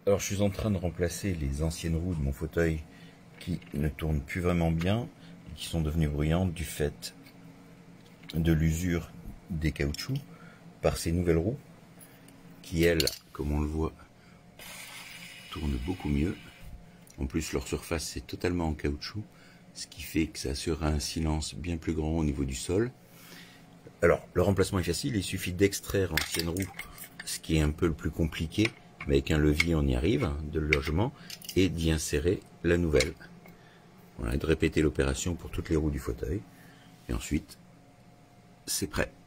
Alors je suis en train de remplacer les anciennes roues de mon fauteuil qui ne tournent plus vraiment bien et qui sont devenues bruyantes du fait de l'usure des caoutchoucs par ces nouvelles roues qui, elles, comme on le voit, tournent beaucoup mieux. En plus, leur surface est totalement en caoutchouc, ce qui fait que ça assurera un silence bien plus grand au niveau du sol. Alors, le remplacement est facile, il suffit d'extraire l'ancienne roue, ce qui est un peu le plus compliqué, mais avec un levier on y arrive, de logement, et d'y insérer la nouvelle. Voilà, et de répéter l'opération pour toutes les roues du fauteuil. Et ensuite, c'est prêt.